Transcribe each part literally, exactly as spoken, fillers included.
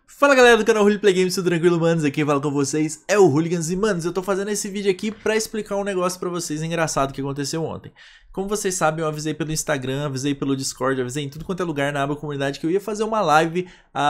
Fala galera do canal Hooligan Play Games, tudo tranquilo, manos? Aqui quem fala com vocês é o Hooligans e, manos, eu tô fazendo esse vídeo aqui pra explicar um negócio pra vocês engraçado que aconteceu ontem. Como vocês sabem, eu avisei pelo Instagram, avisei pelo Discord, avisei em tudo quanto é lugar na aba comunidade que eu ia fazer uma live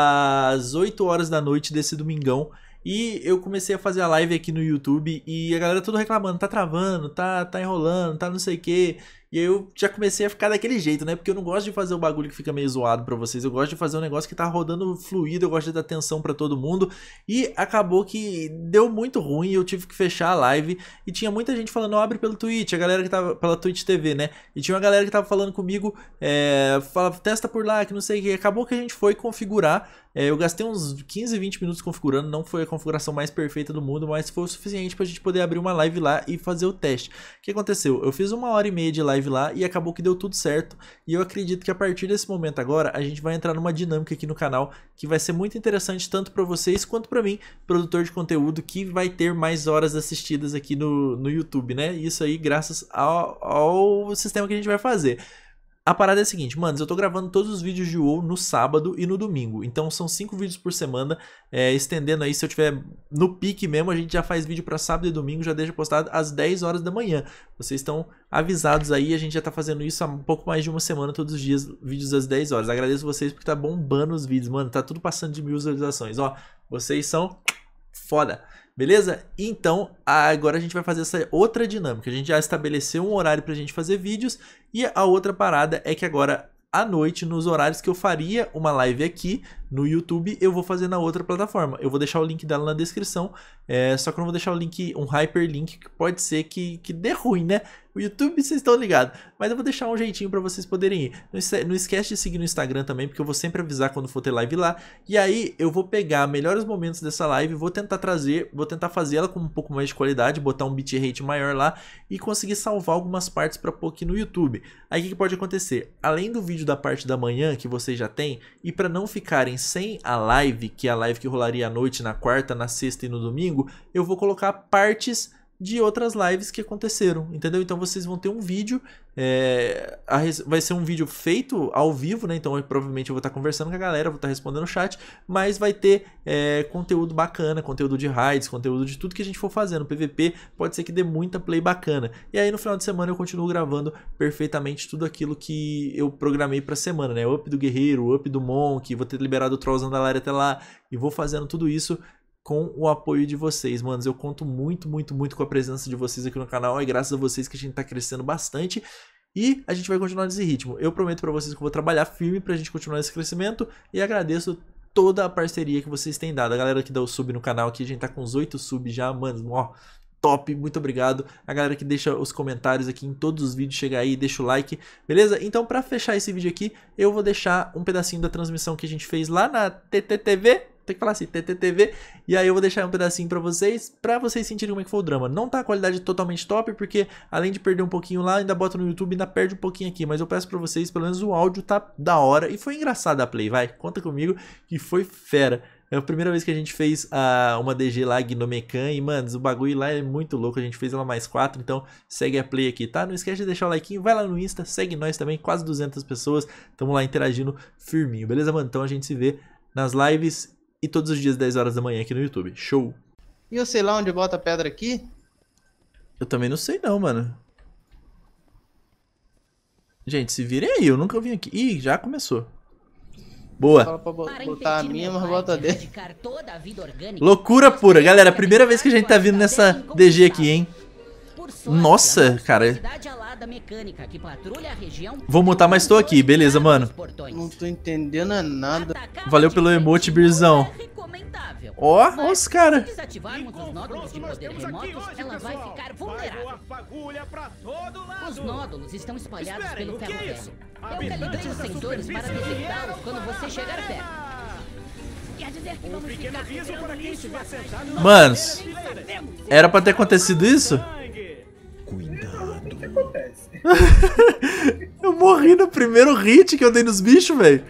às oito horas da noite desse domingão. E eu comecei a fazer a live aqui no YouTube e a galera tudo reclamando, tá travando, tá, tá enrolando, tá não sei o que. E aí eu já comecei a ficar daquele jeito, né? Porque eu não gosto de fazer o bagulho que fica meio zoado pra vocês. Eu gosto de fazer um negócio que tá rodando fluido, eu gosto de dar atenção pra todo mundo. E acabou que deu muito ruim, eu tive que fechar a live. E tinha muita gente falando, ó, abre pelo Twitch, a galera que tava pela Twitch T V, né? E tinha uma galera que tava falando comigo, é, fala, testa por lá, que não sei o que. Acabou que a gente foi configurar. É, eu gastei uns quinze, vinte minutos configurando, não foi a configuração mais perfeita do mundo, mas foi o suficiente pra gente poder abrir uma live lá e fazer o teste. O que aconteceu? Eu fiz uma hora e meia de live lá e acabou que deu tudo certo. E eu acredito que a partir desse momento agora, a gente vai entrar numa dinâmica aqui no canal que vai ser muito interessante tanto pra vocês quanto pra mim, produtor de conteúdo, que vai ter mais horas assistidas aqui no, no YouTube, né? Isso aí graças ao, ao sistema que a gente vai fazer. A parada é a seguinte, manos, eu tô gravando todos os vídeos de WoW no sábado e no domingo, então são cinco vídeos por semana, é, estendendo aí, se eu tiver no pique mesmo, a gente já faz vídeo pra sábado e domingo, já deixa postado às dez horas da manhã. Vocês estão avisados aí, a gente já tá fazendo isso há um pouco mais de uma semana, todos os dias, vídeos às dez horas. Agradeço vocês porque tá bombando os vídeos, mano, tá tudo passando de mil visualizações, ó, vocês são foda. Beleza? Então, agora a gente vai fazer essa outra dinâmica. A gente já estabeleceu um horário pra gente fazer vídeos. E a outra parada é que agora, à noite, nos horários que eu faria uma live aqui no YouTube, eu vou fazer na outra plataforma. Eu vou deixar o link dela na descrição. É, só que eu não vou deixar o link, um hyperlink, que pode ser que, que dê ruim, né? O YouTube, vocês estão ligados. Mas eu vou deixar um jeitinho pra vocês poderem ir. Não esquece de seguir no Instagram também, porque eu vou sempre avisar quando for ter live lá. E aí eu vou pegar melhores momentos dessa live, vou tentar trazer, vou tentar fazer ela com um pouco mais de qualidade, botar um bitrate maior lá e conseguir salvar algumas partes pra pôr aqui no YouTube. Aí o que, que pode acontecer? Além do vídeo da parte da manhã, que vocês já têm, e pra não ficarem sem a live, que é a live que rolaria à noite, na quarta, na sexta e no domingo, eu vou colocar partes de outras lives que aconteceram, entendeu? Então vocês vão ter um vídeo, é, a, vai ser um vídeo feito ao vivo, né? Então eu, provavelmente eu vou estar conversando com a galera, vou estar respondendo o chat, mas vai ter é, conteúdo bacana, conteúdo de raids, conteúdo de tudo que a gente for fazendo. P V P pode ser que dê muita play bacana. E aí no final de semana eu continuo gravando perfeitamente tudo aquilo que eu programei pra semana, né? O up do guerreiro, o up do monk, vou ter liberado o troll Zandalária até lá, e vou fazendo tudo isso com o apoio de vocês, manos. Eu conto muito, muito, muito com a presença de vocês aqui no canal. É graças a vocês que a gente tá crescendo bastante. E a gente vai continuar nesse ritmo. Eu prometo pra vocês que eu vou trabalhar firme pra gente continuar esse crescimento. E agradeço toda a parceria que vocês têm dado. A galera que dá o sub no canal aqui, a gente tá com uns oito subs já, mano. Ó, top, muito obrigado. A galera que deixa os comentários aqui em todos os vídeos, chega aí, deixa o like, beleza? Então pra fechar esse vídeo aqui, eu vou deixar um pedacinho da transmissão que a gente fez lá na T T T V. Tem que falar assim, T T T V, e aí eu vou deixar um pedacinho pra vocês, pra vocês sentirem como é que foi o drama. Não tá a qualidade totalmente top, porque além de perder um pouquinho lá, ainda bota no YouTube, ainda perde um pouquinho aqui, mas eu peço pra vocês, pelo menos o áudio tá da hora, e foi engraçado a play, vai, conta comigo, que foi fera. É a primeira vez que a gente fez uh, uma D G lá, Gnomecan, e mano, o bagulho lá é muito louco, a gente fez ela mais quatro, então segue a play aqui, tá? Não esquece de deixar o like, vai lá no Insta, segue nós também, quase duzentas pessoas, tamo lá interagindo firminho, beleza, mano? Então a gente se vê nas lives e todos os dias dez horas da manhã aqui no YouTube. Show! E eu sei lá onde bota a pedra aqui? Eu também não sei não, mano. Gente, se virem aí, eu nunca vim aqui. Ih, já começou. Boa. Fala pra botar a minha, mas bota dentro. Loucura pura. Galera, primeira vez que a gente tá vindo nessa D G aqui, hein? Nossa, cara. Vou mutar, mas tô aqui. Beleza, mano. Não tô entendendo nada. Valeu pelo emote, Birzão. Ó, oh, os caras. Se desativarmos os nódulos de poder remotos, ela vai ficar vulnerável. Os nódulos estão espalhados pelo ferro velho. Eu calibrei os sensores para detectá-los quando você chegar perto. Quer dizer que vamos ficar revirando lixo na... Manos, era pra ter acontecido isso? Cuidado. O que acontece? Eu morri no primeiro hit que eu dei nos bichos, velho.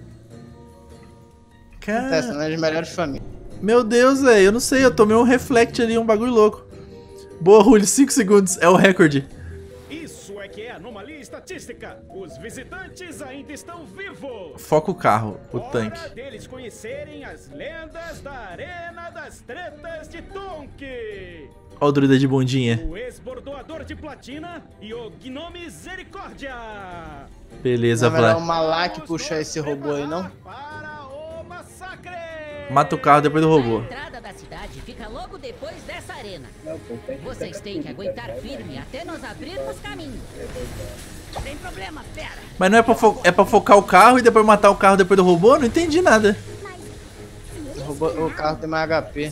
Acontece, não é das melhores famílias. Meu Deus, velho, eu não sei, eu tomei um reflect ali, um bagulho louco. Boa, Rulli, cinco segundos, é o recorde. que é anomalia estatística. Os visitantes ainda estão vivos. Foca o carro, o tanque. Hora deles conhecerem as lendas da Arena das Tretas de Tonk. Ó o druida de bundinha. O ex-bordoador de platina e o Gnome Misericórdia. Beleza, Não é melhor o Vlad. Malak puxar esse robô aí, não? Para o massacre. Mata o carro depois do A robô. entrada da cidade fica logo depois dessa arena. Não, pô, tem que Vocês têm que aguentar firme até nós abrirmos caminho. Sem problema, fera. Mas não é pra, fo é pra focar o carro e depois matar o carro depois do robô? Não entendi nada. O, robô, o carro tem mais H P.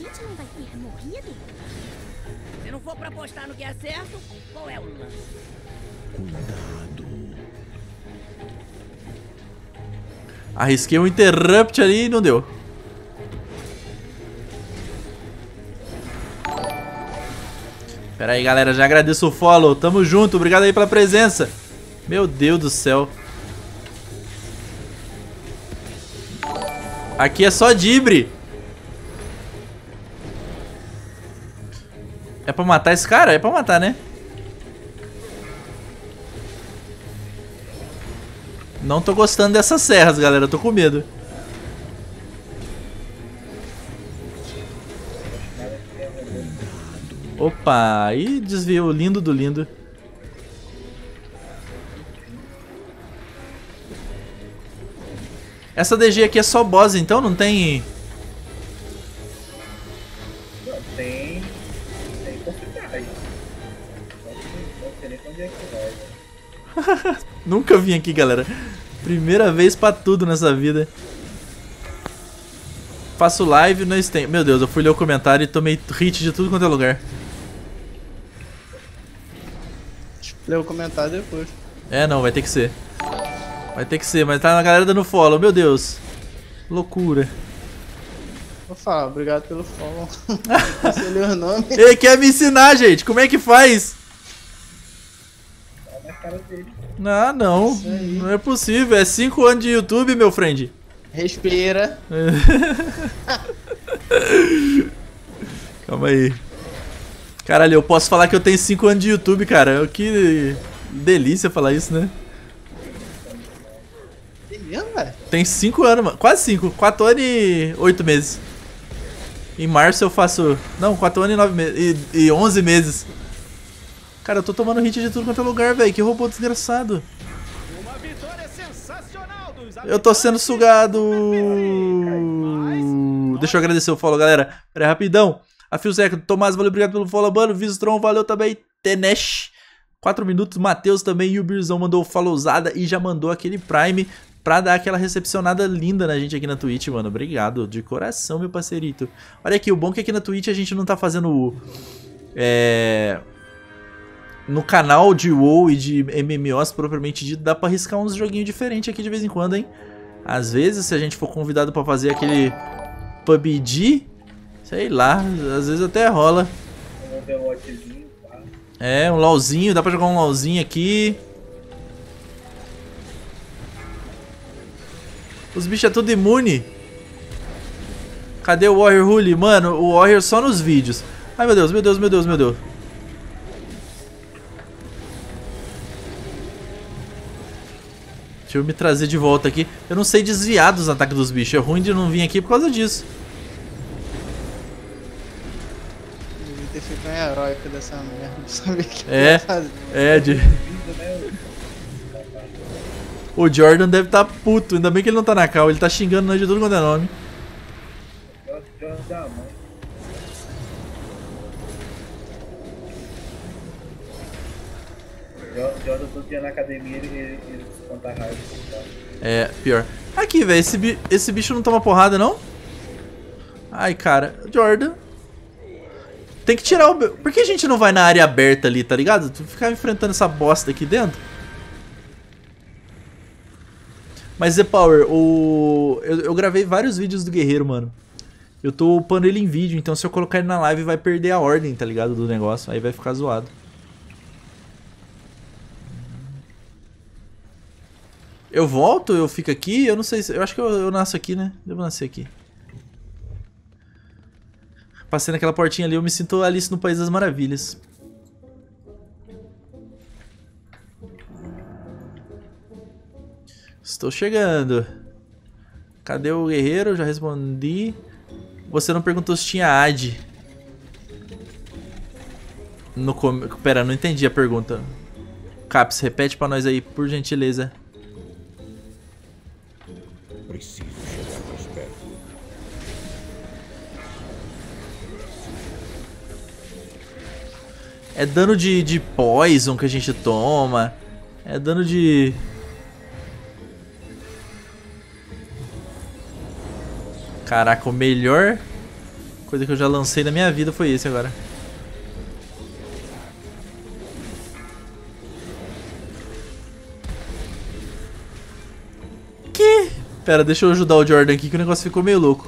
Se não for pra apostar no que é certo, qual é o lance? Arrisquei um interrupt ali e não deu. Pera aí, galera, já agradeço o follow. Tamo junto, obrigado aí pela presença. Meu Deus do céu. Aqui é só dibre. É pra matar esse cara? É pra matar, né? Não tô gostando dessas serras, galera. Eu tô com medo. Opa, aí desviou o lindo do lindo. Essa D G aqui é só boss, então não tem... Não, tem. Tem possibilidade. Não sei nem onde é que vai. Nunca vim aqui, galera. Primeira vez pra tudo nessa vida. Faço live no Steam. Meu Deus, eu fui ler o comentário e tomei hit de tudo quanto é lugar. Lê o comentário depois. É, não, vai ter que ser. Vai ter que ser, mas tá na galera dando follow. Meu Deus. Loucura. Vou falar, obrigado pelo follow. Você leu o nome. Ele quer me ensinar, gente. Como é que faz? Tá na cara dele. Ah, não. Não é possível. É cinco anos de YouTube, meu friend. Respira. Calma aí. Caralho, eu posso falar que eu tenho cinco anos de YouTube, cara. Que delícia falar isso, né? É mesmo, velho? Tem cinco anos, mano. Quase cinco. quatro anos e oito meses. Em março eu faço... Não, quatro anos e nove meses. E, e onze meses. Cara, eu tô tomando hit de tudo quanto é lugar, velho. Que robô desgraçado. Uma vitória sensacional dos Eu tô sendo sugado. Deixa eu agradecer o follow, galera. Pera aí, rapidão. A Fio Zeca, Tomás, valeu, obrigado pelo follow, mano. Vistron, valeu também. Tenesh, quatro minutos. Matheus também. E o Birzão mandou followzada e já mandou aquele Prime pra dar aquela recepcionada linda na gente aqui na Twitch, mano. Obrigado, de coração, meu parceirito. Olha aqui, o bom é que aqui na Twitch a gente não tá fazendo... É... No canal de WoW e de M M Os propriamente dito, dá pra arriscar uns joguinhos diferentes aqui de vez em quando, hein? Às vezes, se a gente for convidado pra fazer aquele P U B G, sei lá, às vezes até rola. Um overwatchzinho, tá? É, um LOLzinho, dá pra jogar um LOLzinho aqui. Os bichos é tudo imune. Cadê o Warrior Hully? Mano, o Warrior só nos vídeos. Ai, meu Deus, meu Deus, meu Deus, meu Deus. Deixa eu me trazer de volta aqui. Eu não sei desviar dos ataques dos bichos. É ruim de não vir aqui por causa disso. Devia ter feito um heróico dessa merda. Não sabia o que É, ia fazer. é, de... O Jordan deve estar tá puto. Ainda bem que ele não tá na cal. Ele tá xingando nós de tudo quanto é nome. Jordan da mãe. Jordan todo dia na academia ele, ele, ele desconta a raiva. É, pior. Aqui, velho. Esse, bi... esse bicho não toma porrada, não? Ai, cara. Jordan. Tem que tirar o... Por que a gente não vai na área aberta ali, tá ligado? Tu ficar enfrentando essa bosta aqui dentro. Mas, The Power, o... Eu, eu gravei vários vídeos do Guerreiro, mano. Eu tô upando ele em vídeo, então se eu colocar ele na live vai perder a ordem, tá ligado? Do negócio. Aí vai ficar zoado. Eu volto, eu fico aqui, eu não sei se... Eu acho que eu, eu nasço aqui, né? Devo nascer aqui. Passei naquela portinha ali, eu me sinto Alice no País das Maravilhas. Estou chegando. Cadê o guerreiro? Já respondi. Você não perguntou se tinha A D. No com... Pera, não entendi a pergunta. Caps, repete pra nós aí, por gentileza. Preciso chegar mais perto. É dano de, de poison que a gente toma. É dano de... Caraca, o melhor coisa que eu já lancei na minha vida foi esse agora. Que? Pera, deixa eu ajudar o Jordan aqui que o negócio ficou meio louco.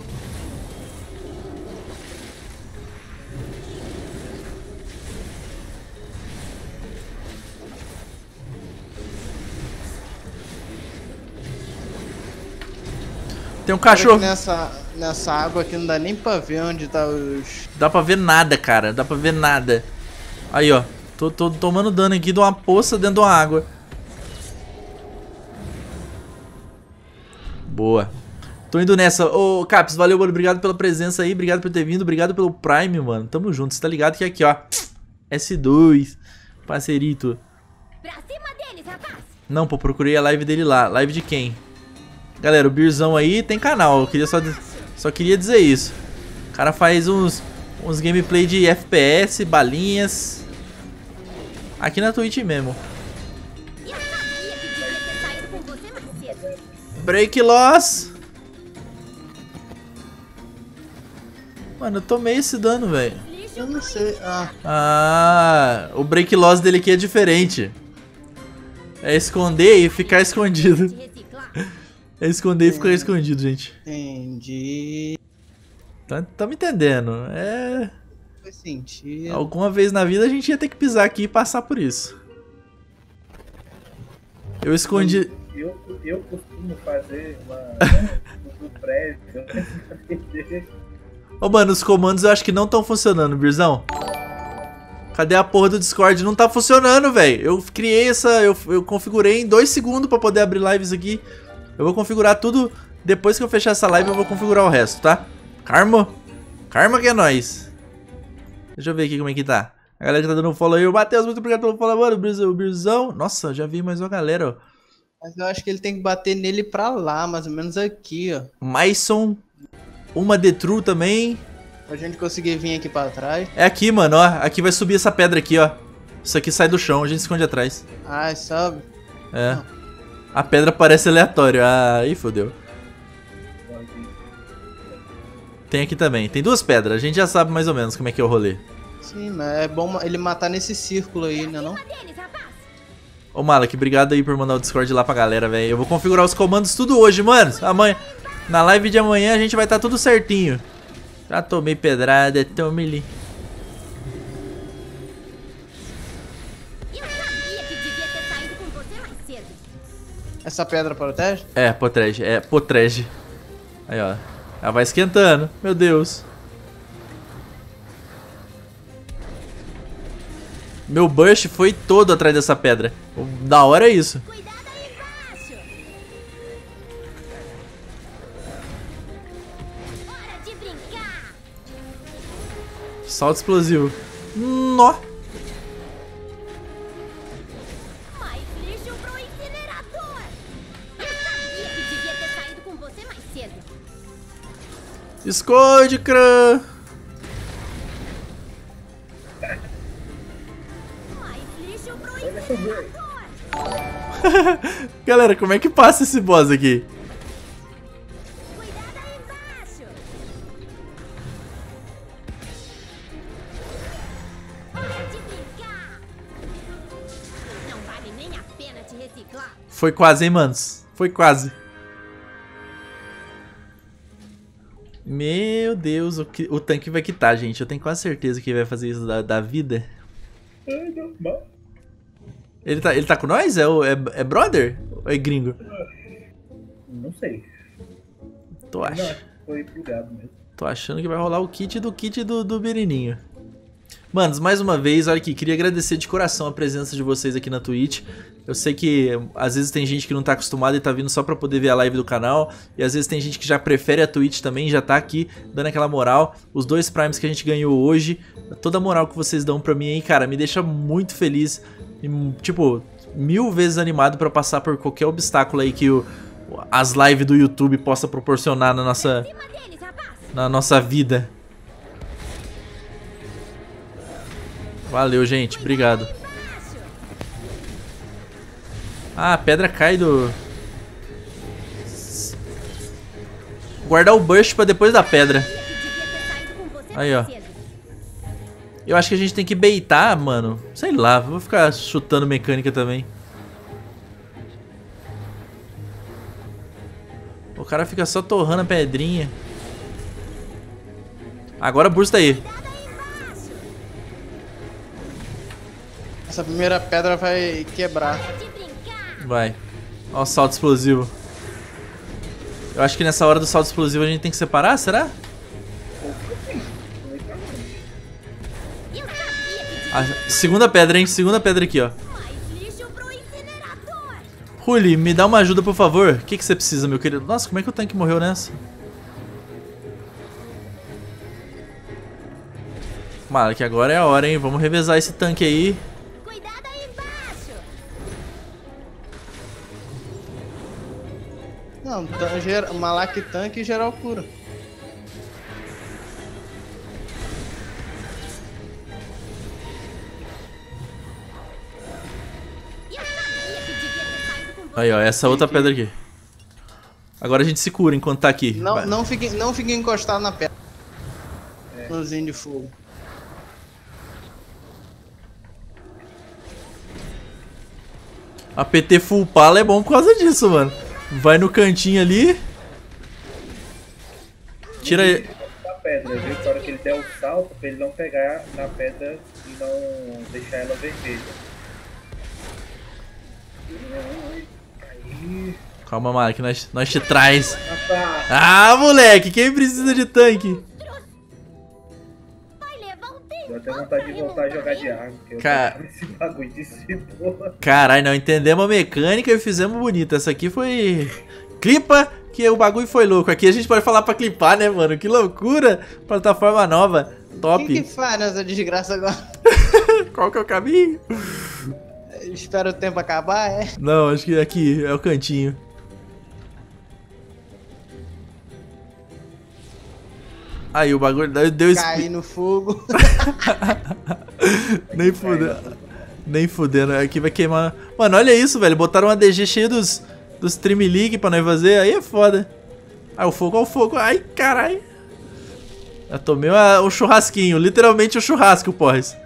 Tem um cachorro. Nessa, nessa água aqui não dá nem pra ver onde tá os... Dá pra ver nada, cara. Dá pra ver nada. Aí, ó. Tô, tô tomando dano aqui de uma poça dentro de uma água. Boa. Tô indo nessa. Ô, Caps, valeu, mano. Obrigado pela presença aí. Obrigado por ter vindo. Obrigado pelo Prime, mano. Tamo junto. Você tá ligado que aqui, ó. S dois. Parceirito. Pra cima deles, rapaz! Não, pô. Procurei a live dele lá. Live de quem? Galera, o Birzão aí tem canal. Eu queria só, só queria dizer isso. O cara faz uns, uns gameplay de F P S, balinhas. Aqui na Twitch mesmo. Eu sabia que devia ter saído com você mais cedo. Break loss. Mano, eu tomei esse dano, velho. Eu não sei. Ah, Ah, o break loss dele aqui é diferente. É esconder e ficar escondido. Te reciclar. É esconder e ficar escondido, gente. entendi. Tá, tá me entendendo? É... Faz sentido. Alguma vez na vida a gente ia ter que pisar aqui e passar por isso. Eu escondi... Eu, eu costumo fazer uma... no prédio. Ô, mano, os comandos eu acho que não estão funcionando, Birzão. Cadê a porra do Discord? Não tá funcionando, velho. Eu criei essa... Eu, eu configurei em dois segundos pra poder abrir lives aqui. Eu vou configurar tudo. Depois que eu fechar essa live, eu vou configurar o resto, tá? Karma. Karma que é nóis. Deixa eu ver aqui como é que tá. A galera que tá dando um follow aí. O Matheus, muito obrigado pelo follow, mano. O Birzão. Nossa, já vi mais uma galera, ó. Mas eu acho que ele tem que bater nele pra lá, mais ou menos aqui, ó. Maison. Uma The True também. Pra gente conseguir vir aqui pra trás. É aqui, mano, ó. Aqui vai subir essa pedra aqui, ó. Isso aqui sai do chão, a gente esconde atrás. Ah, sobe. É. A pedra parece aleatória. Ah, aí fodeu. Tem aqui também. Tem duas pedras. A gente já sabe mais ou menos como é que é o rolê. Sim, mas é bom ele matar nesse círculo aí, né não? Deles, rapaz! Ô, Malak, obrigado aí por mandar o Discord lá pra galera, velho. Eu vou configurar os comandos tudo hoje, mano. Amanhã, na live de amanhã a gente vai estar tá tudo certinho. Já tomei pedrada, tome ali. Eu sabia que devia ter saído com você mais cedo. Essa pedra protege? É, potrege, é, potrege. Aí, ó. Ela vai esquentando, meu Deus. Meu bush foi todo atrás dessa pedra. O da hora é isso. Cuidado aí embaixo! Hora de brincar! Salto explosivo. Nó. Mais lixo pro incinerador! Eu sabia que devia ter saído com você mais cedo. Esconde, crã. Mais lixo pro incinerador! Galera, como é que passa esse boss aqui? Cuidado aí embaixo! Hora de brincar! Não vale nem a pena te reciclar. Foi quase, hein, manos? Foi quase. Meu Deus, o, que, o tanque vai quitar, gente. Eu tenho quase certeza que ele vai fazer isso da, da vida. É normal. Ele tá, ele tá com nós? É, o, é, é brother? Ou é gringo? Não sei. Tô, Não, ach... foi plugado mesmo. Tô achando que vai rolar o kit do kit do, do Birininho. Manos, mais uma vez, olha aqui, queria agradecer de coração a presença de vocês aqui na Twitch. Eu sei que às vezes tem gente que não tá acostumada e tá vindo só pra poder ver a live do canal. E às vezes tem gente que já prefere a Twitch também, já tá aqui dando aquela moral. Os dois Primes que a gente ganhou hoje, toda a moral que vocês dão pra mim aí, cara, me deixa muito feliz. E, tipo, mil vezes animado pra passar por qualquer obstáculo aí que o, as lives do YouTube possa proporcionar na nossa, na nossa vida. Valeu, gente. Obrigado. Ah, a pedra cai do... Guardar o burst pra depois da pedra. Aí, ó. Eu acho que a gente tem que baitar, mano. Sei lá, vou ficar chutando mecânica também. O cara fica só torrando a pedrinha. Agora bursta aí. Essa primeira pedra vai quebrar. Vai. Ó o salto explosivo. Eu acho que nessa hora do salto explosivo a gente tem que separar, será? A segunda pedra, hein? Segunda pedra aqui, ó. Ruli, me dá uma ajuda, por favor. O que, que você precisa, meu querido? Nossa, como é que o tanque morreu nessa? Mano, que agora é a hora, hein? Vamos revezar esse tanque aí. Não, Malak tanque e geral cura. Aí, ó, essa outra pedra aqui. Agora a gente se cura enquanto tá aqui. Não, não, fique, não fique encostado na pedra. É. Nozinho de fogo. A P T full pala é bom por causa disso, mano. Vai no cantinho ali. Tira aí. Na pedra, viu? Na hora que ele der o salto, pra ele não pegar na pedra e não deixar ela vermelha. Aí. Calma, Mara, que nós, nós te traz. Ah, moleque, quem precisa de tanque? Deu até vontade de voltar a jogar de água, porque eu Car... tava esse bagulho de cebola. Caralho, não entendemos a mecânica e fizemos bonito. Essa aqui foi... Clipa, que o bagulho foi louco. Aqui a gente pode falar pra clipar, né, mano? Que loucura. Plataforma nova. Top. O que que faz nessa desgraça agora? Qual que é o caminho? Espera o tempo acabar, é? Não, acho que aqui é o cantinho. Aí o bagulho deu... Cair no fogo. Nem fudendo. Nem fudendo. Aqui vai queimar. Mano, olha isso, velho. Botaram uma D G cheia dos, dos Stream League pra nós fazer. Aí é foda. Aí o fogo, olha o fogo. Ai, caralho. Já tomei uma, o churrasquinho. Literalmente o churrasco, porras.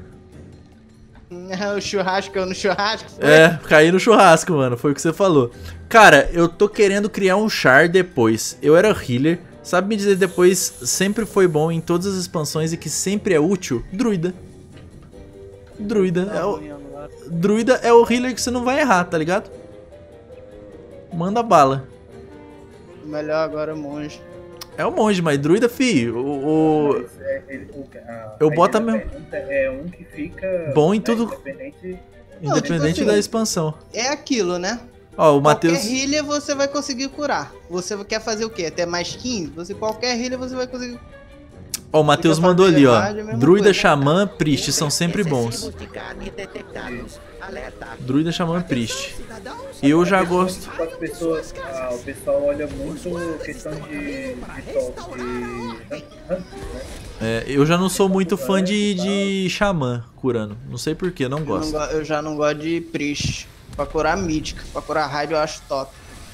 O churrasco no churrasco? Foi? É, caí no churrasco, mano. Foi o que você falou. Cara, eu tô querendo criar um char depois. Eu era healer. Sabe me dizer depois, sempre foi bom em todas as expansões e que sempre é útil? Druida. Druida. É o, druida é o healer que você não vai errar, tá ligado? Manda bala. O melhor agora é o monge. É o monge, mas druida, fi. O, o... É, ele, o a, eu boto a mesmo. É um que fica bom em tudo. Independente, não, independente tipo assim, da expansão. É aquilo, né? Ó, o Matheus. Qualquer healer você vai conseguir curar. Você quer fazer o quê? Até mais quinze? Você, qualquer healer você vai conseguir. Ó, o Matheus mandou ali, ó. Druida, Xamã, Priest são sempre bons. Druida, Xamã, Priest. Eu já gosto. As pessoas, ah, o pessoal olha muito questão de, de top. É, eu já não sou muito fã de, de Xamã curando. Não sei porquê, eu não gosto. Eu, não, eu já não gosto de Priest. Pra curar mítica, pra curar raid eu acho top.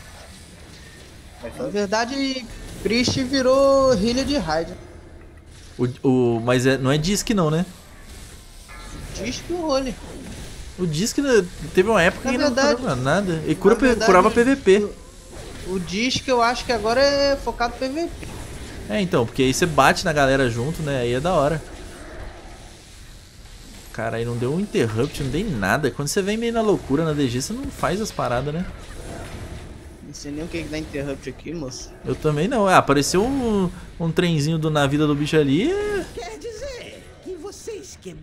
Na verdade, Priest virou healer de raid. O, o, mas é, não é Disc não, né? Disc e o Holy. O Disc teve uma época na que verdade, não curava nada. Ele cura, verdade, curava P V P. O, o Disc eu acho que agora é focado P V P. É, então, porque aí você bate na galera junto, né? Aí é da hora. Cara, aí não deu um interrupt, não dei nada. Quando você vem meio na loucura na D G, você não faz as paradas, né? Não sei nem o que que dá interrupt aqui, moço. Eu também não. Ah, apareceu um, um trenzinho do, na vida do bicho ali. Quer dizer que vocês quebraram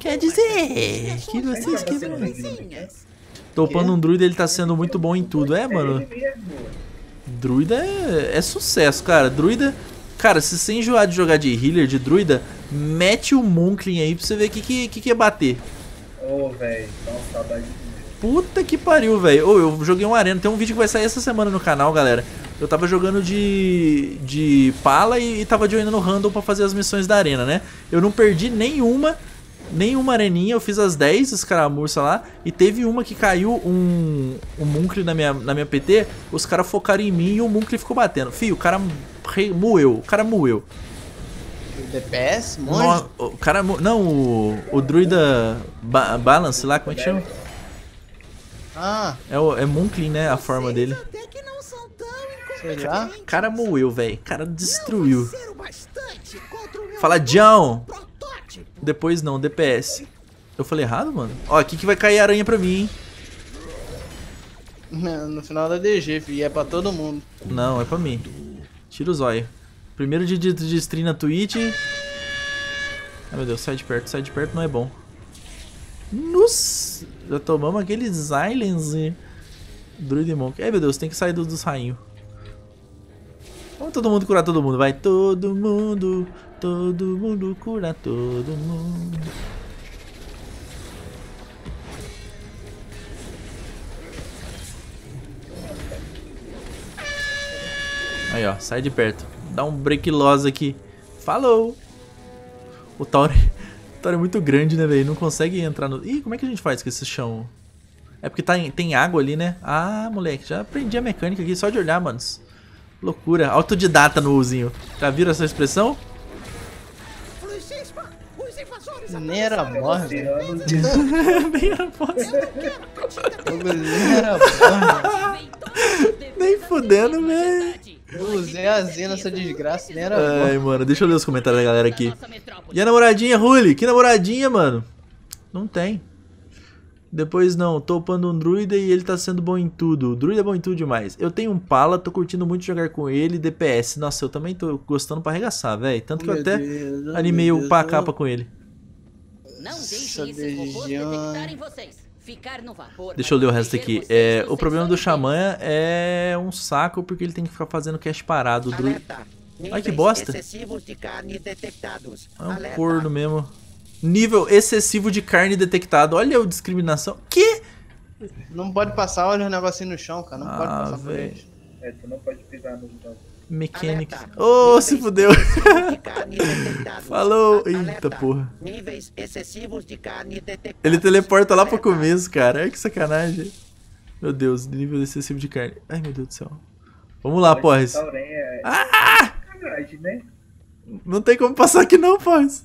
Quer dizer que vocês quebram. Tô upando um druida, ele tá sendo muito bom em tudo. É, mano. Druida é, é sucesso, cara. Druida... Cara, se você enjoar de jogar de healer, de druida, mete o Monklin aí pra você ver o que, que, que, que é bater. Ô, oh, velho, dá uma saudade de mim. Puta que pariu, velho. Oh, eu joguei um arena. Tem um vídeo que vai sair essa semana no canal, galera. Eu tava jogando de de pala e, e tava joinando no random pra fazer as missões da arena, né? Eu não perdi nenhuma, nenhuma areninha. Eu fiz as dez escaramuças lá. E teve uma que caiu um, um Monklin na minha, na minha P T. Os caras focaram em mim e o Monklin ficou batendo. Fio, o cara moeu. O cara moeu. O D P S? Monge? O cara... Não, o, o druida ba balance lá, como é que chama? Ah. É, o, é Monklin, né? A forma dele. Sei lá. O cara moeu, velho. O cara destruiu. Fala, John. Depois não, D P S. Eu falei errado, mano? Ó, aqui que vai cair aranha pra mim, hein? No final da D G, filho. É pra todo mundo. Não, é pra mim. Tira o zóio. Primeiro de, de, de stream na Twitch. Ai, meu Deus, sai de perto. Sai de perto não é bom. Nossa. Já tomamos aquele silence. Druid e Monk. Ai, meu Deus, tem que sair do, dos rainhos. Vamos todo mundo curar todo mundo. Vai todo mundo. Todo mundo cura todo mundo. Aí, ó. Sai de perto. Dá um break loss aqui. Falou! O Tauri... O Tauri é muito grande, né, velho? Não consegue entrar no... Ih, como é que a gente faz com esse chão? É porque tá em... tem água ali, né? Ah, moleque. Já aprendi a mecânica aqui só de olhar, manos. Loucura. Autodidata no usinho. Já viram essa expressão? Nem era boss. Nem era boss. Nem era boss. Nem fudendo, velho. Eu usei a Z nessa desgraça, nem era Ai, bom. mano, deixa eu ler os comentários da galera aqui. E a namoradinha, Ruli? Que namoradinha, mano? Não tem. Depois não, tô upando um druida e ele tá sendo bom em tudo. O druida é bom em tudo demais. Eu tenho um pala, tô curtindo muito jogar com ele, D P S. Nossa, eu também tô gostando pra arregaçar, velho. Tanto que eu até Deus, animei o Deus, pá capa com ele. Não Nossa, deixem esses robôs beijão. detectarem vocês. Ficar no vapor. Deixa eu ler o resto aqui. É, o problema do Xamã é um saco porque ele tem que ficar fazendo cash parado. Dru... Ai, que bosta. É um corno mesmo. Nível excessivo de carne detectado. Olha a discriminação. Que? Não pode passar, olha os negocinhos no chão, cara. Não Ah, pode passar por véi. eles. É, tu não pode pisar nos bagulhos. Mechanics. Oh, se fudeu. Falou. Eita porra. Níveis excessivos de carne detectados. Ele teleporta lá pro começo, cara. Ai, que sacanagem. Meu Deus, nível excessivo de carne. Ai, meu Deus do céu. Vamos lá, Porres. É... Ah! Sacanagem, né? Não tem como passar aqui não, Porres.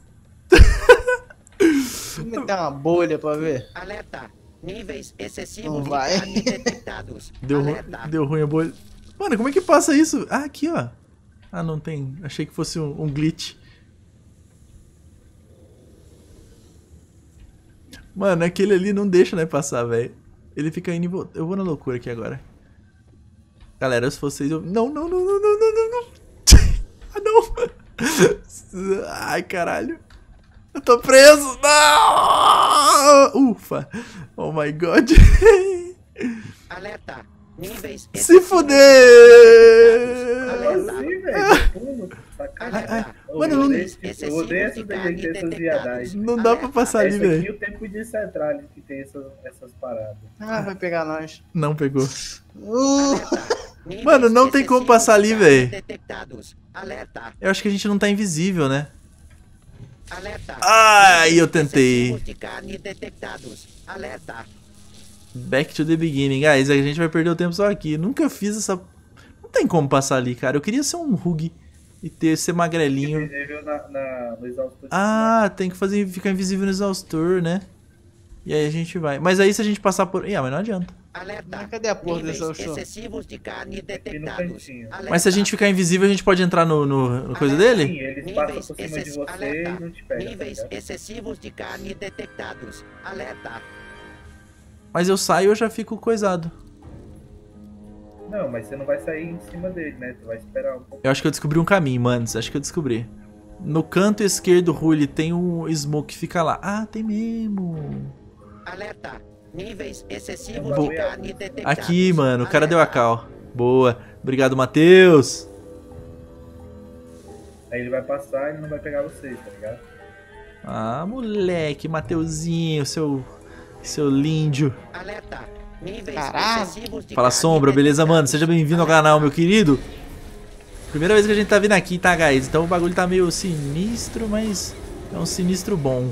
Vou meter uma bolha pra ver. Alerta. Níveis excessivos Não de vai. carne detectados. Deu, ru... Alerta. Deu ruim a bolha. Mano, como é que passa isso? Ah, aqui, ó. Ah, não tem. Achei que fosse um, um glitch. Mano, aquele ali não deixa, né, passar, velho. Ele fica indo e voltando. Eu vou na loucura aqui agora. Galera, se vocês... Eu... Não, não, não, não, não, não, não, não. Ah, não. Ai, caralho. Eu tô preso. Não! Ufa. Oh, my God. Alerta. Níveis Se fuder! Como assim, velho? Pulo, sacanagem. Eu Mano, não- odeio esse- eu odeio essas essas viadagens. Não dá pra passar ali, Esse aqui velho. e o tempo de central que tem essas, essas paradas. Ah, vai pegar nós. Não pegou. Uh, Níveis Mano, não tem como excessivos passar ali, de carne velho. detectados. Alerta. Eu acho que a gente não tá invisível, né? Alerta. Ai, eu Níveis tentei. excessivos de carne detectados. Alerta. Back to the beginning. Guys, a gente vai perder o tempo só aqui. Nunca fiz essa... Não tem como passar ali, cara. Eu queria ser um Rug e ter, ser magrelinho. Invisível na, na, no exaustor. Ah, tem que fazer ficar invisível no exaustor, né? E aí a gente vai. Mas aí se a gente passar por... Ih, ah, mas não adianta. Alerta. Mas cadê a porra Níveis desse exaustor? excessivos de carne Aqui no detectados. cantinho. Alerta. Mas se a gente ficar invisível, a gente pode entrar no, no, no coisa Sim, dele? eles passam Níveis por cima de excess- você alerta. e não te pegam. Tá Níveis ligado? excessivos de carne detectados. Alerta. Mas eu saio e eu já fico coisado. Não, mas você não vai sair em cima dele, né? Tu vai esperar um pouco. Eu acho que eu descobri um caminho, manos. Acho que eu descobri. No canto esquerdo, Ruli, tem um smoke, fica lá. Ah, tem mesmo. Alerta. Níveis excessivos Bo- de carne detectados. Aqui, mano, o cara deu a Alerta. cal. Boa. Obrigado, Matheus. Aí ele vai passar e não vai pegar vocês, tá ligado? Ah, moleque, Mateuzinho, seu, seu lindio. Alerta. Níveis Caralho. excessivos de Fala, carne Sombra, beleza, mano? detectados. Seja bem-vindo ao canal, meu querido. Primeira vez que a gente tá vindo aqui, tá, guys? Então o bagulho tá meio sinistro, mas é um sinistro bom.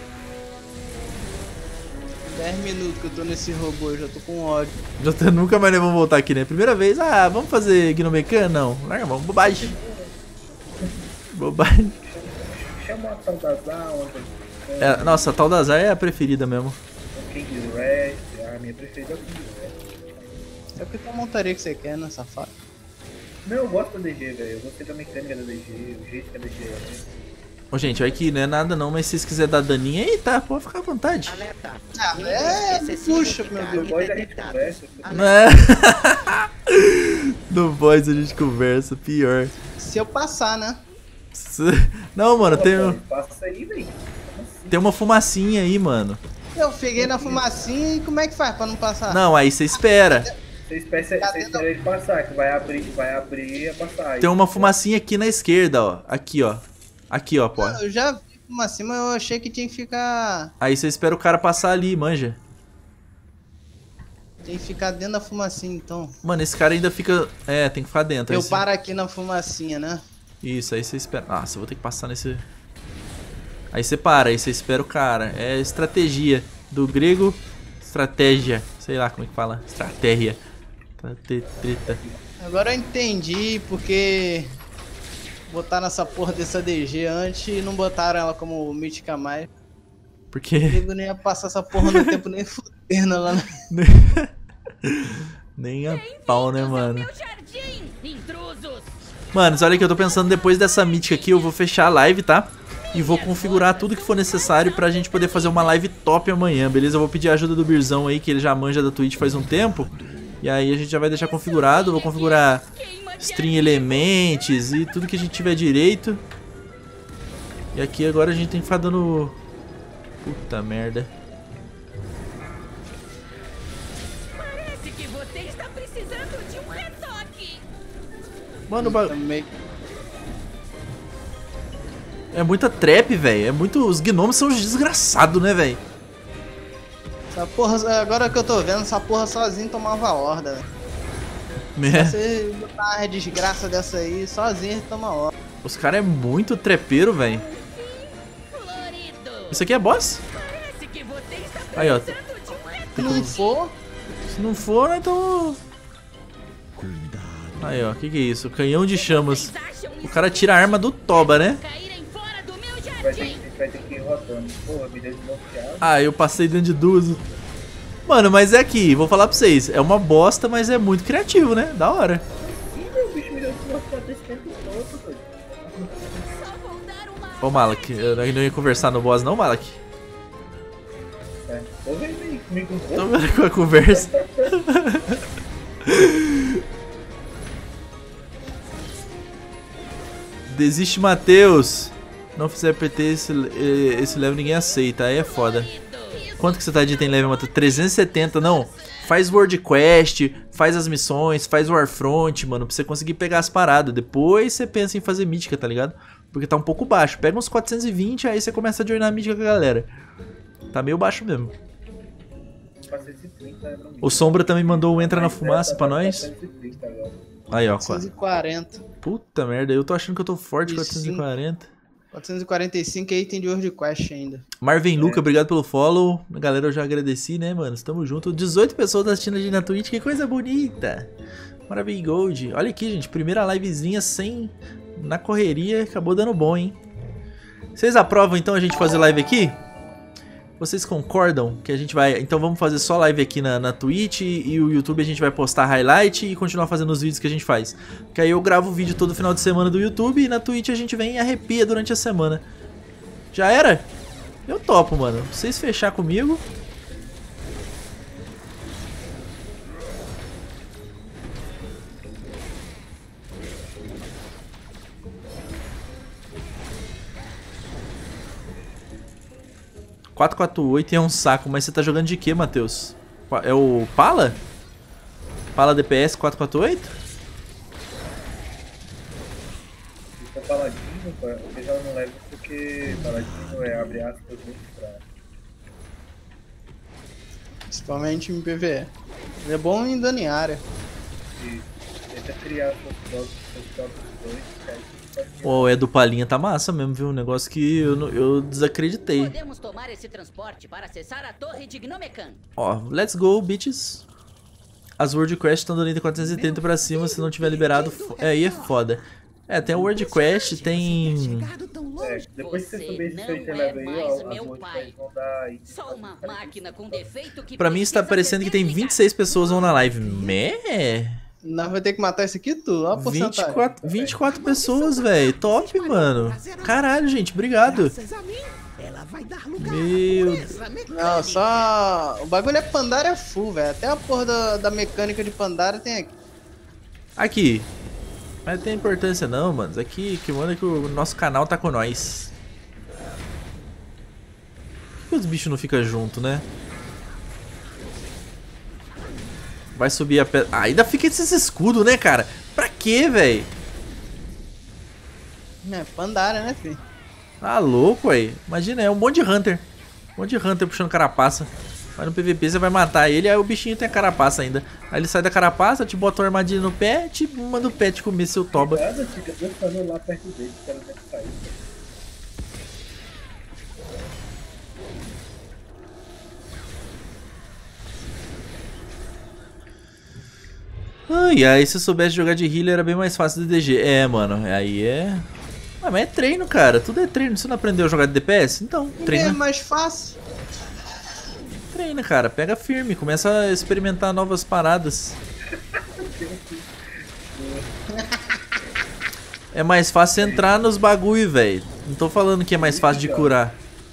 dez minutos que eu tô nesse robô, eu já tô com ódio. Já tá- nunca mais vamos voltar aqui, né? Primeira vez, ah, vamos fazer Gnomecan? Não, larga a mão, bobagem. Bobagem. Chama a tal das almas, É, nossa, a tal da Zar é a preferida mesmo. o King's Rest, a minha preferida é o King's Rest. É porque tu montaria que você quer, né, safado? Não, eu gosto da D G, velho. Eu gostei da mecânica da D G, o jeito que a D G é. Ô, gente, olha que não é nada não, mas se vocês quiserem dar daninho aí, tá, pode ficar à vontade. Alerta. Ah, Níveis é, excessivos puxa, de meu carne Deus. Depois a gente detectados. conversa. Não é? No voz a gente conversa, pior. Se eu passar, né? Não, mano, tem, Passa aí, velho. tem uma fumacinha aí, mano. Eu peguei na fumacinha e como é que faz pra não passar? Não, aí você espera. Você espera, você espera ele passar, que vai abrir, vai abrir e passar. Tem uma fumacinha aqui na esquerda, ó. Aqui, ó. Aqui, ó, pô. Eu já vi fumacinha, mas eu achei que tinha que ficar... Aí você espera o cara passar ali, manja. Tem que ficar dentro da fumacinha, então. Mano, esse cara ainda fica... É, tem que ficar dentro. Eu aí você- paro aqui na fumacinha, né? Isso, aí você espera... Nossa, eu vou ter que passar nesse... Aí você para, aí você espera o cara. É estratégia. Do grego, estratégia. Sei lá como é que fala. Estratégia. Trate- Treta. Agora eu entendi porque botaram essa porra dessa D G antes e não botaram ela como mítica mais. Porque... Eu nem ia passar essa porra no tempo nem fudendo lá. Na... Nem a pau, né, mano? Meu jardim, intrusos. Manos, olha que eu tô pensando, depois dessa mítica aqui, eu vou fechar a live, tá? E vou configurar tudo que for necessário pra gente poder fazer uma live top amanhã, beleza? Eu vou pedir a ajuda do Birzão aí, que ele já manja da Twitch faz um tempo. E aí a gente já vai deixar configurado, vou configurar Stream Elements e tudo que a gente tiver direito. E aqui agora a gente tem que ficar dando... Puta merda. Parece que você está precisando de um retoque. Mano, o ba- Também. é muita trap, velho. É muito... Os gnomos são desgraçados, né, velho? Essa porra, agora que eu tô vendo, essa porra sozinho tomava horda, velho. É. Você botar uma desgraça dessa aí, sozinho ele toma horda. Os caras é muito trepeiro, velho. Florido. Isso aqui é boss? Parece que você está Aí, ó. precisando de um retoque. Se não for, Se não for, então... Aí, ó. O que que é isso? Canhão de chamas. Vocês acham O isso cara tira a arma do Toba, né? caírem fora do meu Vai ter, que- jardim? a gente vai ter que ir rodando. Porra, me deu desbloqueado. Ah, eu passei dentro de duas. Mano, mas é aqui, vou falar pra vocês. É uma bosta, mas é muito criativo, né? Da hora. Ih, meu bicho me deu desbloqueado esse tempo todo, velho. Só vou dar uma Ô, Malak, eu não ia conversar no boss não, Malak? É, tô vendo aí comigo um Tô pouco. vendo com a conversa. Desiste, Matheus. Não fizer P T, esse, eh, esse level ninguém aceita. Aí é foda. Quanto que você tá de item level, Matheus? trezentos e setenta, não. Faz World Quest, faz as missões, faz Warfront, mano, pra você conseguir pegar as paradas. Depois você pensa em fazer mítica, tá ligado? Porque tá um pouco baixo. Pega uns quatrocentos e vinte, aí você começa a joinar a mítica com a galera. Tá meio baixo mesmo. quatrocentos e trinta, né, O Sombra também mandou um Entra na Mas Fumaça essa pra tá nós. quatrocentos e trinta agora. Aí, ó. quatrocentos e quarenta. Puta merda, eu tô achando que eu tô forte, E quatrocentos e quarenta. quatrocentos e quarenta e cinco aí tem de World Quest ainda. Marvin Luca, obrigado pelo follow. Galera, eu já agradeci, né, mano? Estamos juntos. dezoito pessoas assistindo a gente na Twitch, que coisa bonita. Maravilha Gold. Olha aqui, gente, primeira livezinha sem... Na correria, acabou dando bom, hein? Vocês aprovam, então, a gente fazer live aqui? Vocês concordam que a gente vai... Então vamos fazer só live aqui na, na Twitch e o YouTube a gente vai postar highlight e continuar fazendo os vídeos que a gente faz. Porque aí eu gravo o vídeo todo final de semana do YouTube e na Twitch a gente vem e arrepia durante a semana. Já era? Eu topo, mano. Se vocês fechar comigo... quatro quatro oito é um saco, mas você tá jogando de quê, Matheus? É o Pala? Pala D P S quatro quatro oito? Isso é paladino, cara. Eu já não levo porque paladino é abre aspas muito fraco. Principalmente em P V E. Ele é bom em dano em área. E tenta criar seus próprios, seus próprios dois, cara. Pô, é do Palinha tá massa mesmo, viu? Um negócio que eu, não- eu desacreditei. Podemos tomar esse transporte para acessar a torre de Gnomecan. Ó, let's go, bitches. As World Quest estão dando item quatrocentos e oitenta pra cima, se não tiver liberado. fo- É, aí é foda. É, tem a World Quest, tem. É, depois que você Você subir esse não seu item level aí, é ó, mais as meu World pai. Quest vão dar itens Só uma pra- máquina com defeito que Pra mim está precisa parecendo que tem ser vinte e seis pessoas vão na live. Mé? Nós vamos ter que matar esse aqui tudo. Olha a porcentagem. vinte e quatro, vinte e quatro pessoas, velho. Top, mano. Caralho, gente, obrigado. Meu Deus. Não, só... O bagulho é Pandaria full, velho. Até a porra da, da mecânica de Pandaria tem aqui. Aqui. Mas não tem importância não, mano. Aqui que manda é que o nosso canal tá com nós. Por que os bichos não ficam juntos, né? Vai subir a pedra. Ah, ainda fica esses escudos, né, cara? Pra quê, velho? É, Pandaria, né, filho? Tá louco, aí. Imagina, é um monte de Hunter. Um monte de Hunter puxando carapaça. Vai no P V P, você vai matar ele, aí o bichinho tem a carapaça ainda. Aí ele sai da carapaça, te bota uma armadilha no pé, te manda o pé te comer seu toba. Nada, fica dançando lá perto dele, o cara deve sair. Ai, aí se eu soubesse jogar de healer era bem mais fácil de D G. É, mano, aí é... Ah, mas é treino, cara, tudo é treino. Você não aprendeu a jogar de D P S? Então, É treina. mais fácil. Treina, cara, pega firme, começa a experimentar novas paradas. É mais fácil entrar nos bagulho, velho. Não tô falando que é mais fácil de curar.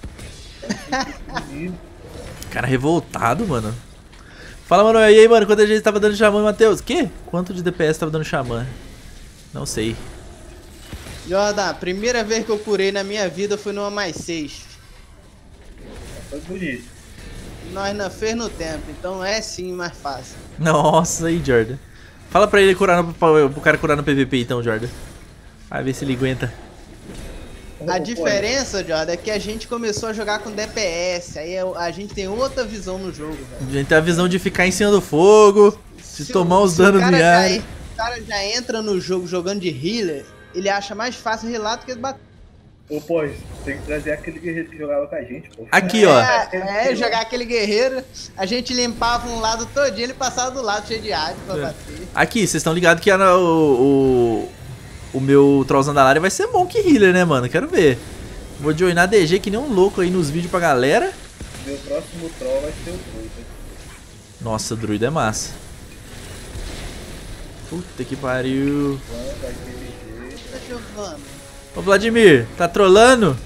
Cara, revoltado, mano. Fala, mano, e aí, mano, quanta gente tava dando xamã, Matheus? Que? Quanto de D P S tava dando xamã? Não sei. Jordan, a primeira vez que eu curei na minha vida foi numa mais seis. Foi bonito. Nós não fez no tempo, então é sim mais fácil. Nossa, aí, Jordan. Fala pra ele curar no, pra, pro cara curar no P V P então, Jordan. Vai ver se ele aguenta. A diferença, Jordan, é que a gente começou a jogar com D P S, aí a gente tem outra visão no jogo, velho. A gente tem a visão de ficar em cima do fogo, de Se tomar o- os se o danos cara no já ar. en- O cara já entra no jogo jogando de healer, ele acha mais fácil relar do que bater. Ô, pô, tem que trazer aquele guerreiro que jogava com a gente, pô. Aqui, ó. É, é, jogar aquele guerreiro, a gente limpava um lado todinho, ele passava do lado cheio de água pra bater. Aqui, vocês estão ligados que a- o, o, o meu Troll Zandalária vai ser Monk Healer, né, mano? Quero ver. Vou joinar D G que nem um louco aí nos vídeos pra galera. Meu próximo troll vai ser o Druida. Nossa, druida é massa. Puta que pariu. Quando daquele jeito. Tá jogando. Ô Vladimir, tá trolando?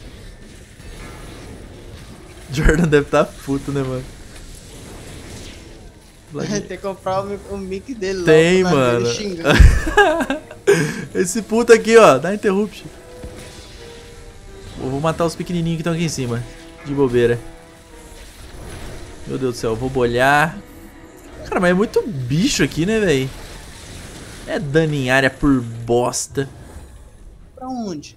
Jordan deve tá puto, né, mano? Vladimir. Tem que comprar o, mi- o mic dele lá. Tem, pro nós ver ele mano. xingando. Esse puto aqui, ó, dá interrupt. Vou vou matar os pequenininhos que estão aqui em cima. De bobeira. Meu Deus do céu, vou bolhar. Cara, mas é muito bicho aqui, né, velho? É dano em área por bosta. Pra onde?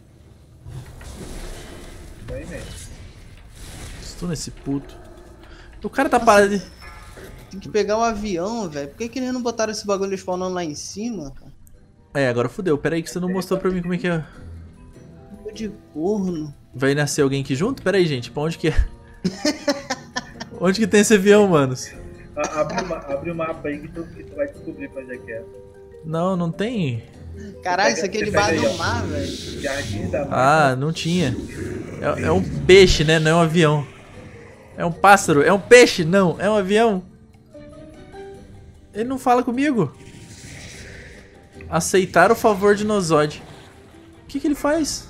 Vai mesmo. Estou nesse puto. O cara tá parado de... Tem que pegar o avião, velho. Por que, que eles não botaram esse bagulho spawnando lá em cima, cara? É, agora fodeu. Pera aí que você não mostrou pra mim como é que é. Bagulho de corno. Vai nascer alguém aqui junto? Pera aí, gente. Pra onde que é? Onde que tem esse avião, manos? A- Abre, uma, abre o mapa aí que tu, que tu vai descobrir pra onde é que é. Não, não tem. Caralho, isso aqui é Você debaixo pega aí, do ó. mar, velho. Jardim da Ah, não tinha. É, é um peixe, né? Não é um avião. É um pássaro. É um peixe? Não. É um avião. Ele não fala comigo. Aceitar o favor de Nozod. O que que ele faz?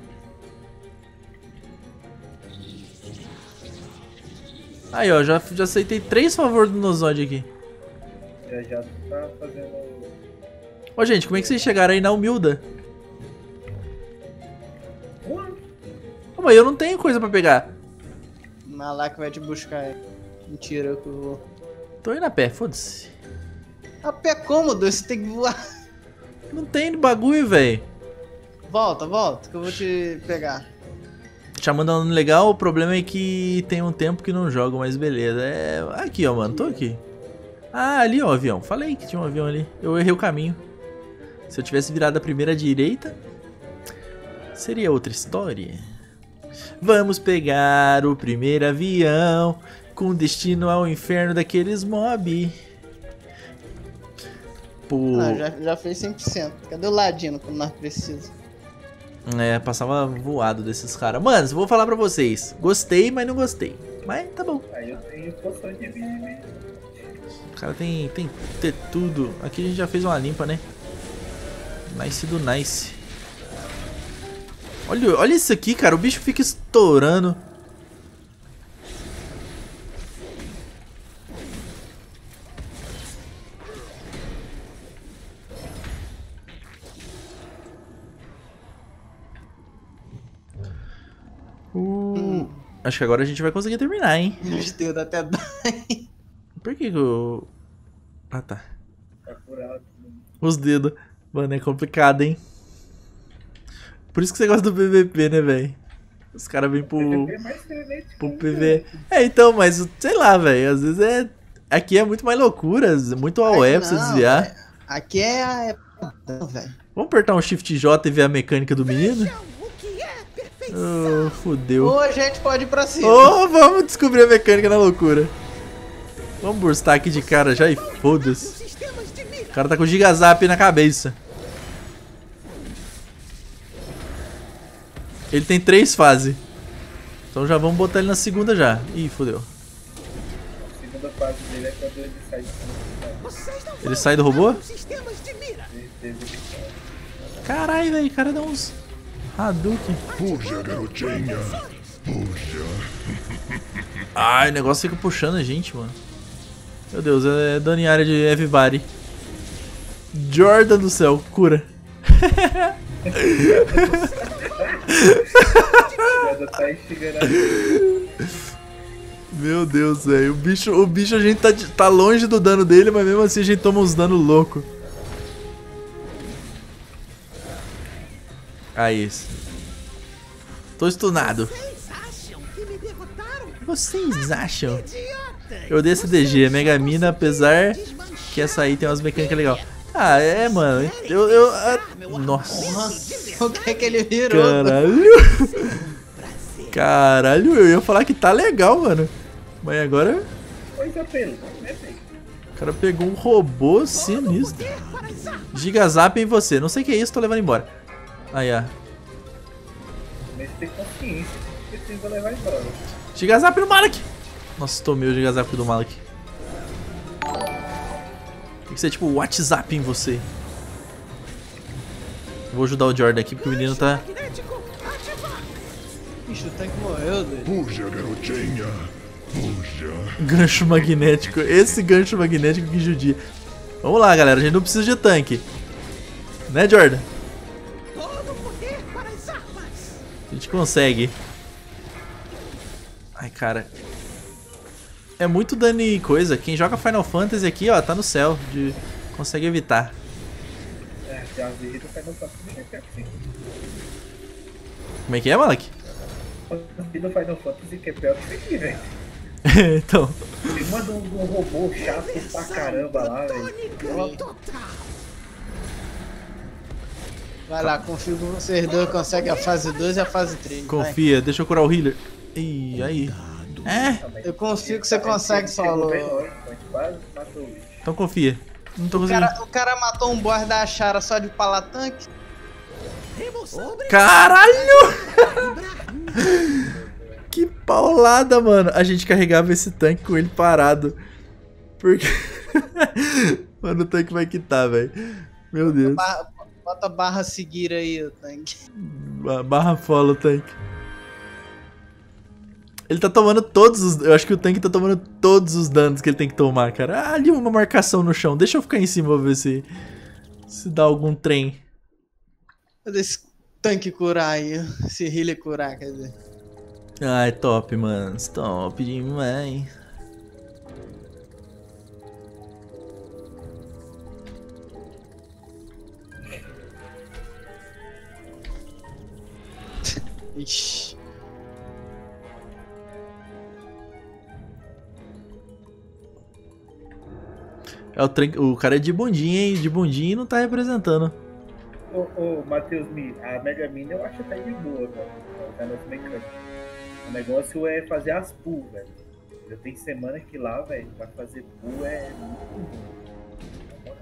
Aí, ó. Já, já aceitei três favores do Nozod aqui. Já já tu tá fazendo. Ô, gente, como é que vocês chegaram aí na humilda? Ô, mas eu não tenho coisa pra pegar. Malak vai te buscar aí. Mentira, eu que vou. Tô indo a pé, foda-se. A pé cômodo, você tem que voar. Não tem bagulho, velho. Volta, volta, que eu vou te pegar. Chamando um legal, o problema é que tem um tempo que não jogo, mas beleza. É. Aqui, ó, mano, tô aqui. Ah, ali, ó, o avião. Falei que tinha um avião ali. Eu errei o caminho. Se eu tivesse virado a primeira direita, seria outra história. Vamos pegar o primeiro avião com destino ao inferno daqueles mob. Pô. Ah, já, já fez cem por cento. Cadê o Ladino quando nós precisamos? É, passava voado desses caras. Mano, vou falar pra vocês. Gostei, mas não gostei. Mas tá bom. Aí eu tenho poção de vida. O cara tem, tem que ter tudo. Aqui a gente já fez uma limpa, né? Nice do nice. Olha, olha isso aqui, cara. O bicho fica estourando. Uh, acho que agora a gente vai conseguir terminar, hein? Os dedos até dói. Por que que eu... Ah, tá. Tá curado. Os dedos. Mano, é complicado, hein? Por isso que você gosta do P V P, né, velho? Os caras vêm pro... É mais frenético pro ainda, P V. velho. É, então, mas sei lá, velho. Às vezes é... Aqui é muito mais loucura, muito A O E pra você Não, desviar. velho. Aqui é a... é padrão, velho. Vamos apertar um Shift J e ver a mecânica do menino? Oh, fudeu. Ou a gente pode ir pra cima. Oh, vamos descobrir a mecânica na loucura. Vamos burstar aqui de cara já e foda-se. O cara tá com o Gigazap na cabeça. Ele tem três fases. Então já vamos botar ele na segunda já. Ih, fodeu. A segunda fase dele é quando ele sai de cima. Ele sai do robô? Ele teve que sair. Caralho, velho. O cara dá uns... Hadouken. Puxa, garotinha. Puxa. Ai, o negócio fica puxando a gente, mano. Meu Deus, é dano em área de everybody. Jordan do céu, cura. Tá instigando ali. Meu Deus, velho. O bicho, o bicho a gente tá, tá longe do dano dele, mas mesmo assim a gente toma uns danos loucos. Aí, isso. Tô stunado. Vocês acham? Eu odeio esse D G, Mega Mina, apesar que essa aí tem umas mecânicas legais. Ah, é, mano. Eu. eu ah, nossa. O que é que ele virou? Caralho. Caralho, eu ia falar que tá legal, mano. Mas agora. Coisa pelo, né, velho? O cara pegou um robô sinistro. Gigazap em você. Não sei o que é isso, tô levando embora. Aí, ó. Mas tem consciência que precisa levar embora. Gigazap no Malak. Nossa, tomei o Gigazap do Malak. Tem que ser tipo WhatsApp em você. Vou ajudar o Jordan aqui porque o menino tá... Ixi, o tanque morreu, doido. Puxa, garotinha. Puxa. Gancho magnético. Esse gancho magnético que judia. Vamos lá, galera. A gente não precisa de tanque. Né, Jordan? A gente consegue. Ai, cara. É muito dano e coisa. Quem joga Final Fantasy aqui, ó, tá no céu. De... Consegue evitar. É, já vi do Final Fantasy que é assim. Como é que é, Malak? Eu vi do Final Fantasy que é pior que isso aqui, velho. Então. Ele manda um, um robô chato pra caramba lá, velho. Vai lá, confio que vocês dois conseguem a fase dois e a fase três. Confia, vai. Deixa eu curar o healer. Ih, aí. É? Eu confio que você consegue, Saulo. Então confia. Não tô O conseguindo. cara, o cara matou um boss da Achara só de pala tanque. Caralho! Que paulada, mano. A gente carregava esse tanque com ele parado. Porque... Mano, o tanque vai quitar, velho. Meu Deus. Barra, bota barra seguir aí, o tanque. Barra follow o tanque. Ele tá tomando todos os... Eu acho que o tanque tá tomando todos os danos que ele tem que tomar, cara. Ah, ali uma marcação no chão. Deixa eu ficar em cima pra ver se... Se dá algum trem. Cadê esse tanque curar aí? Esse healer curar, quer dizer. Ai, top, mano. Top demais. Ixi. É o, trem... o cara é de bundinha, hein? De bundinha e não tá representando. Ô, ô Matheus, a Mega Mina eu acho até de boa, velho. Tá nas mecânicas. O negócio é fazer as pool, velho. Já tem semana que lá, velho, pra fazer pool é muito ruim.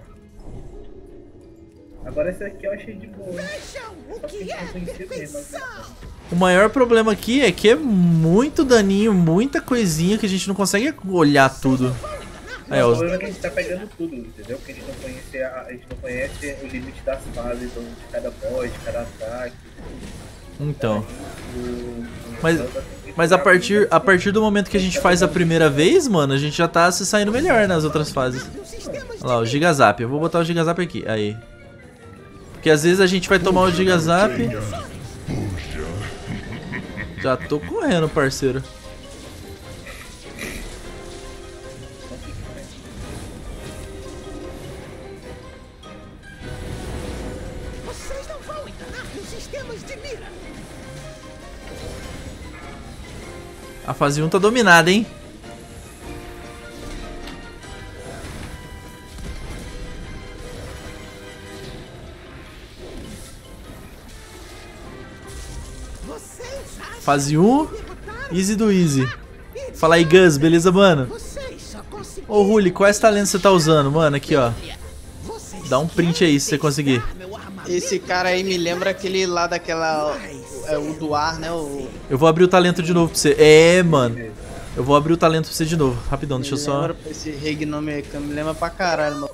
Agora essa aqui eu achei de boa. Vejam o que é perfeição! O maior problema aqui é que é muito daninho, muita coisinha que a gente não consegue olhar tudo. Aí, Não, ó. o problema é que a gente tá pegando tudo, entendeu? Porque a gente não conhece, a, a gente não conhece o limite das fases, do, de cada boss, de cada ataque. Então. O, o, Mas, mas a, partir, a partir do momento que a gente faz a primeira vez, mano, a gente já tá se saindo melhor nas outras fases. Olha lá, o Gigazap. Eu vou botar o Gigazap aqui. Aí. Porque às vezes a gente vai tomar o Gigazap. Já tô correndo, parceiro. Vocês não vão enganar os sistemas de mira! A fase um tá dominada, hein? Fase um, easy do easy. Fala aí, Gus, beleza, mano? Ô, Ruli, quais talentos você tá usando, mano? Aqui, ó. Dá um print aí se você conseguir. Esse cara aí me lembra aquele lá daquela... É, o do ar, né? O... Eu vou abrir o talento de novo pra você. É, mano. Eu vou abrir o talento pra você de novo. Rapidão, deixa eu só... Lembra, esse Regnomecano me lembra pra caralho, mano.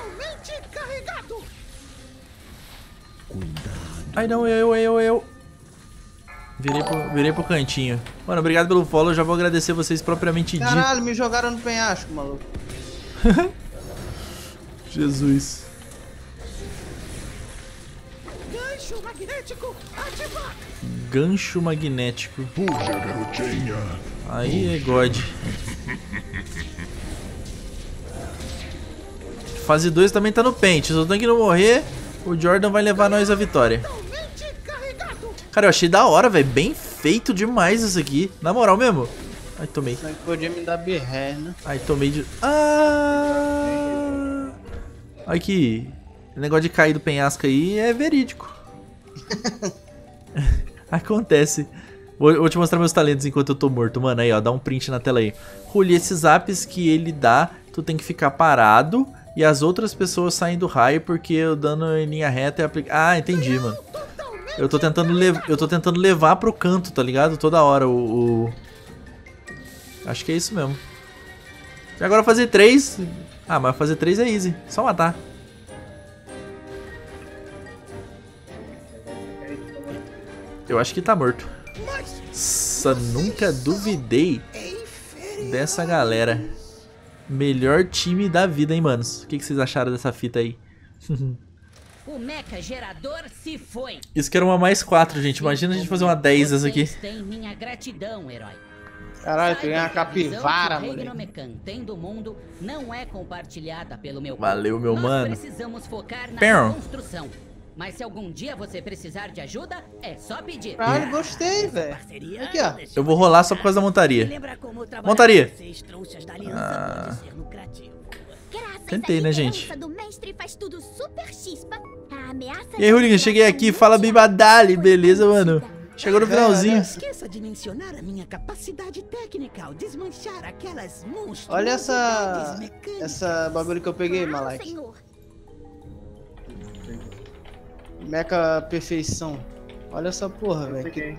Ai, não, eu, eu, eu. Virei pro, virei pro cantinho. Mano, obrigado pelo follow. Já vou agradecer vocês propriamente dito. Caralho, me jogaram no penhasco, maluco. Jesus. Gancho magnético ativado. Gancho magnético. Puxa, garotinha. Aí é God. Fase dois também tá no pente. Só tem que não morrer. O Jordan vai levar nós à vitória. Cara, eu achei da hora, velho. Bem feito demais isso aqui. Na moral mesmo. Ai, tomei. Mas podia me dar birré, né? Ai, tomei de... Ah! Ai, que... O negócio de cair do penhasco aí é verídico. Acontece. Vou, vou te mostrar meus talentos enquanto eu tô morto. Mano, aí, ó. Dá um print na tela aí. Ruli, esses zaps que ele dá, tu tem que ficar parado e as outras pessoas saem do raio porque o dano em linha reta é aplicado. Ah, entendi, mano. Eu tô tentando levar, eu tô tentando levar pro canto, tá ligado? Toda hora o, o... Acho que é isso mesmo. E agora fazer três. Ah, mas fazer três é easy. Só matar. Eu acho que tá morto. Nossa, nunca duvidei dessa galera. Melhor time da vida, hein, manos? O que, que vocês acharam dessa fita aí? O mecha gerador se foi. Isso que era uma mais quatro, gente. Imagina a gente fazer uma dez dessa aqui. Tem minha gratidão, herói. Caralho, tem uma capivara, mano. moleque. Tem do mundo não é compartilhada pelo meu. Valeu, meu Nós mano. Precisamos focar na Pão. construção. Mas se algum dia você precisar de ajuda, é só pedir. Caralho, gostei, velho. Aqui, ó. Eu vou rolar só por causa da montaria. Montaria. Ah. Tentei, né, gente? E aí, Hooligan, cheguei aqui. Fala, Bibadali. Beleza, mano? Chegou no finalzinho. Não esqueça de mencionar a minha capacidade técnica ao desmanchar aquelas monstros. Olha essa... Essa bagulho que eu peguei, Malak. Mecha perfeição. Olha essa porra, velho. Que...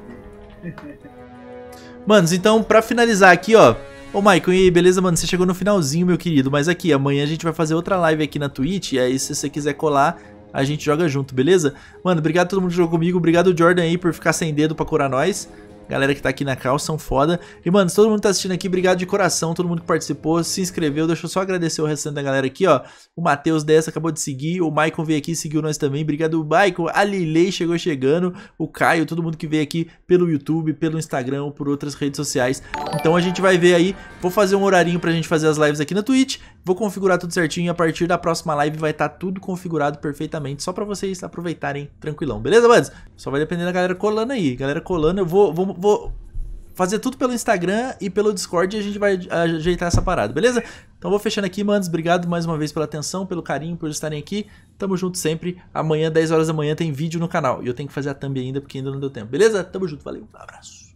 Manos, então, pra finalizar aqui, ó. Ô, Maicon, e aí, beleza, mano? Você chegou no finalzinho, meu querido. Mas aqui, amanhã a gente vai fazer outra live aqui na Twitch. E aí, se você quiser colar, a gente joga junto, beleza? Mano, obrigado a todo mundo que jogou comigo. Obrigado, Jordan, aí, por ficar sem dedo pra curar nós. Galera que tá aqui na cal são foda. E, mano, se todo mundo tá assistindo aqui, obrigado de coração. Todo mundo que participou, se inscreveu. Deixa eu só agradecer o restante da galera aqui, ó. O Matheus dessa acabou de seguir. O Maicon veio aqui e seguiu nós também. Obrigado, Maicon. A Lilei chegou chegando. O Caio, todo mundo que veio aqui pelo YouTube, pelo Instagram ou por outras redes sociais. Então a gente vai ver aí. Vou fazer um horarinho pra gente fazer as lives aqui na Twitch. Vou configurar tudo certinho e a partir da próxima live vai estar tudo configurado perfeitamente. Só pra vocês aproveitarem tranquilão. Beleza, mano? Só vai depender da galera colando aí. Galera colando, eu vou, vou, vou fazer tudo pelo Instagram e pelo Discord e a gente vai ajeitar essa parada, beleza? Então vou fechando aqui, manos. Obrigado mais uma vez pela atenção, pelo carinho, por estarem aqui. Tamo junto sempre. Amanhã, dez horas da manhã, tem vídeo no canal. E eu tenho que fazer a thumb ainda, porque ainda não deu tempo, beleza? Tamo junto, valeu, um abraço.